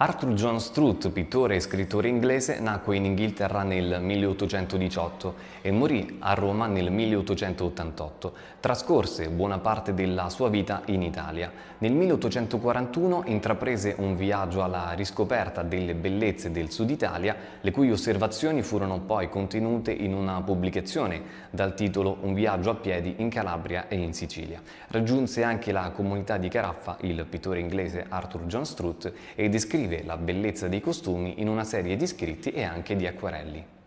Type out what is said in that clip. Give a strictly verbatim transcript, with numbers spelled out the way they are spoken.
Arthur John Strutt, pittore e scrittore inglese, nacque in Inghilterra nel milleottocentodiciotto e morì a Roma nel milleottocentottantotto. Trascorse buona parte della sua vita in Italia. Nel milleottocentoquarantuno intraprese un viaggio alla riscoperta delle bellezze del Sud Italia, le cui osservazioni furono poi contenute in una pubblicazione dal titolo Un viaggio a piedi in Calabria e in Sicilia. Raggiunse anche la comunità di Caraffa il pittore inglese Arthur John Strutt e descrive la bellezza dei costumi in una serie di scritti e anche di acquarelli.